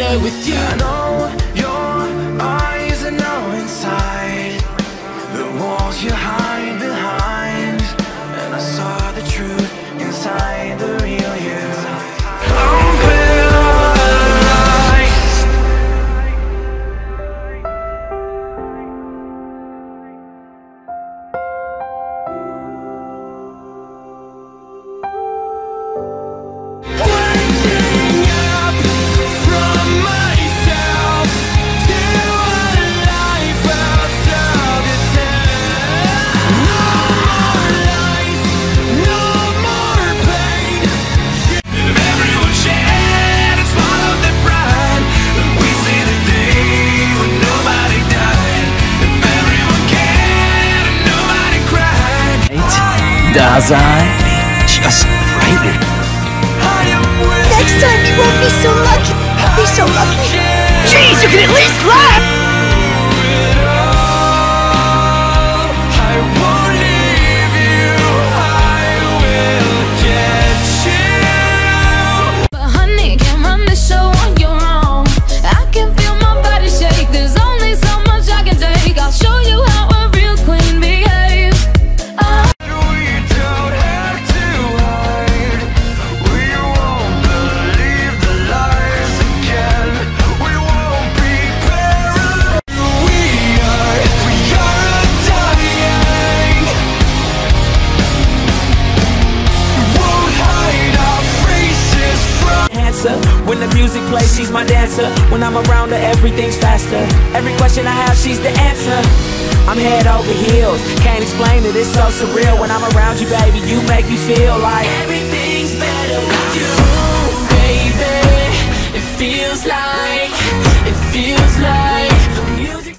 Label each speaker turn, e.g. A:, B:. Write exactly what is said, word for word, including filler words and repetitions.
A: stay with you.
B: I know your eyes are now inside the walls you hide behind, and I saw the truth inside the real you. I'm paralyzed. Waking up from myself to a life outside this head. No more lies, no more pain. If everyone shared and swallowed their pride, then we see the day when nobody died. If everyone cared and nobody cried.
C: Dazai, just frightening.
D: Next time you won't be so lucky. Be so lucky. Jeez, you can at least laugh.
B: I won't leave you. I will get you.
E: But honey, can't run the show on your own. I can feel my body shake. There's only so much I can take. I'll show you how a real queen behaves. Oh.
B: We don't have to hide. We won't believe the lies again. We won't be paralyzed. We are, we are dying. Won't hide our faces from.
C: Answer when the music plays, she's my dancer. When I'm around her, everything's faster. Every question I have, she's the answer. I'm head over heels, can't explain it, it's so surreal. When I'm around you, baby, you make me feel like everything's better with you, baby. It feels like, it feels like